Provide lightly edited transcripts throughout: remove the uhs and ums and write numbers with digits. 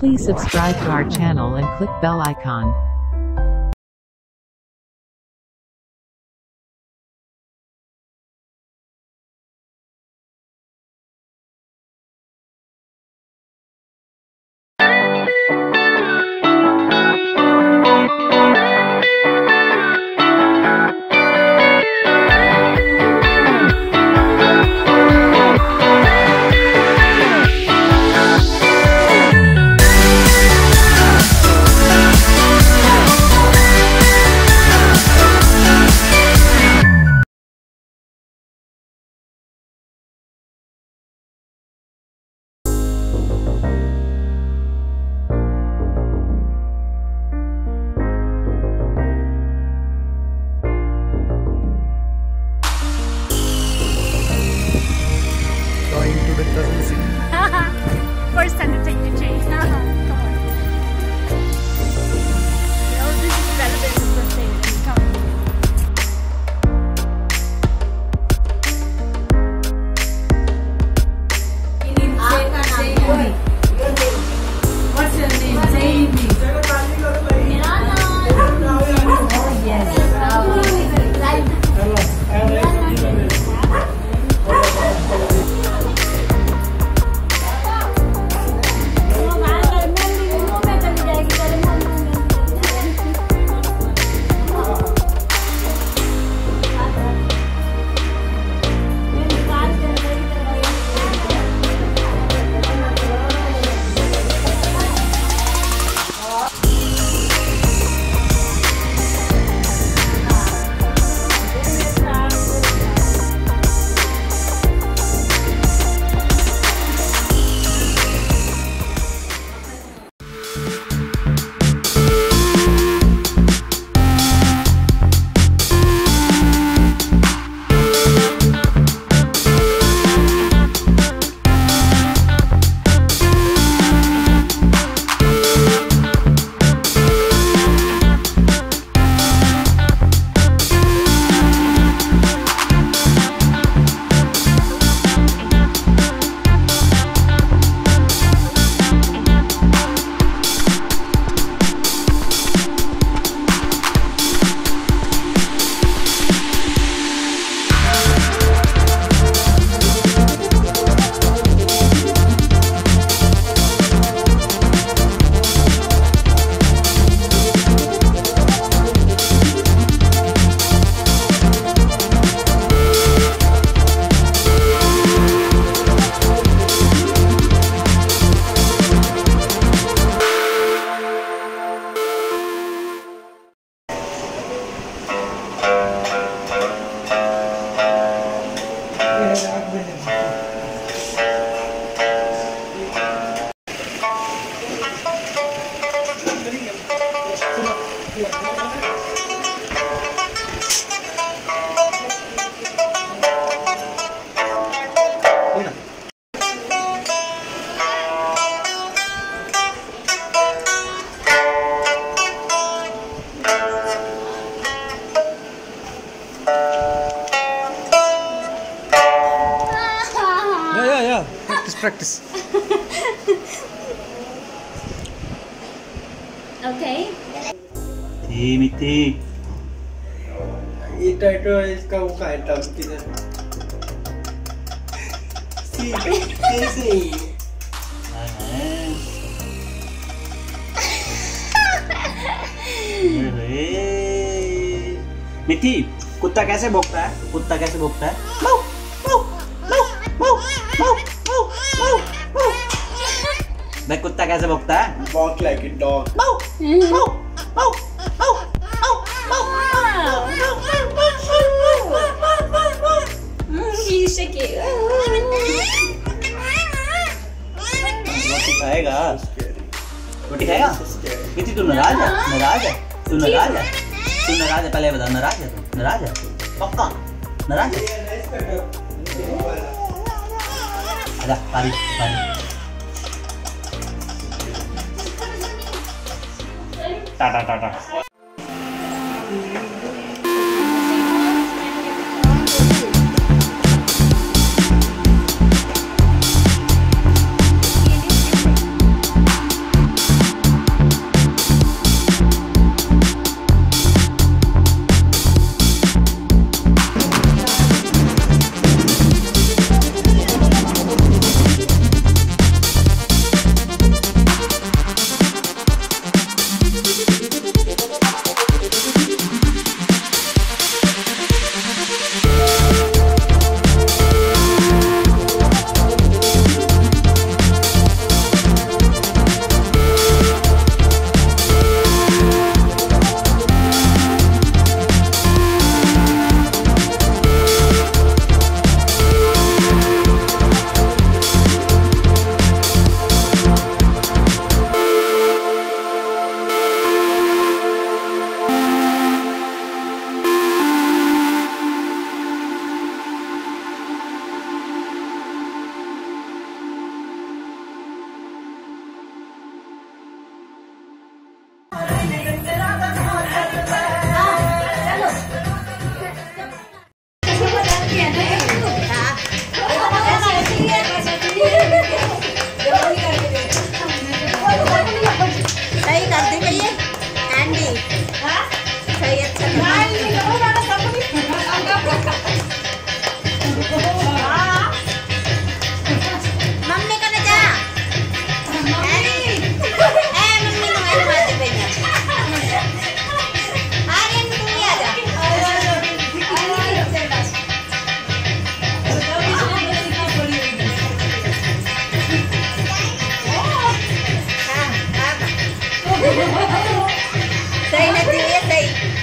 Please subscribe to our channel and click bell icon. First time to take the chain. Come on. You know, this is relevant to first thing. Come on. What's your name? Say me. Yes. Practice. Okay. Miti. Itu इसका वो का item किधर? सी कैसे? मिठी, कुत्ता कैसे भौंकता है? कुत्ता कैसे भौंकता है? भाई कुत्ता कैसे भौंकता है? Walk like a dog. He's shaking. रोटी खाएगा? रोटी खाएगा? मिठी तू नाराज है? नाराज है? तू नाराज है? तू नाराज है? पहले बता, नाराज है तू? नाराज है? पक्का नाराज है? आजा, पारी पारी। टाटा टाटा। मेहंदी सही अच्छा मम्मी को ना जा मम्मी नो मैं मारती भैया आगे तू ही आ जा सही नचती है सही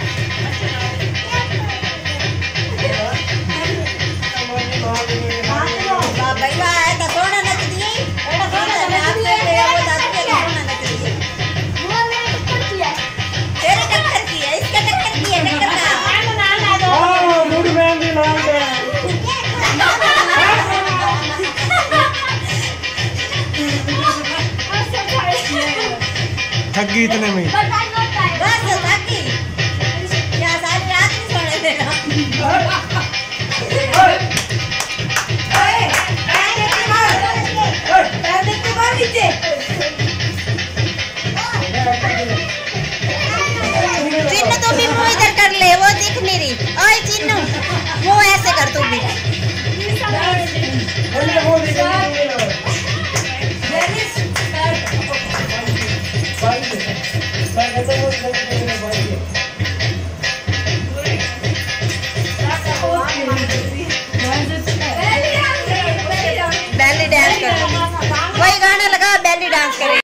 भाई वाह तो सोना नचती है एड़ा सोना आप पे वो दादी के सोना नचती है तेरे टक्कर की है इसका टक्कर की है टक्कर का दूध मेहंदी नाम दे ठगी इतने में बस थकी क्या सारी रात नहीं सोने देना चिन्नू तू भी मुंह इधर कर ले वो दिख नहीं रही ओए चिन्नू वो ऐसे कर तू भी बेली डांस कर वही गाना लगा बेली डांस करे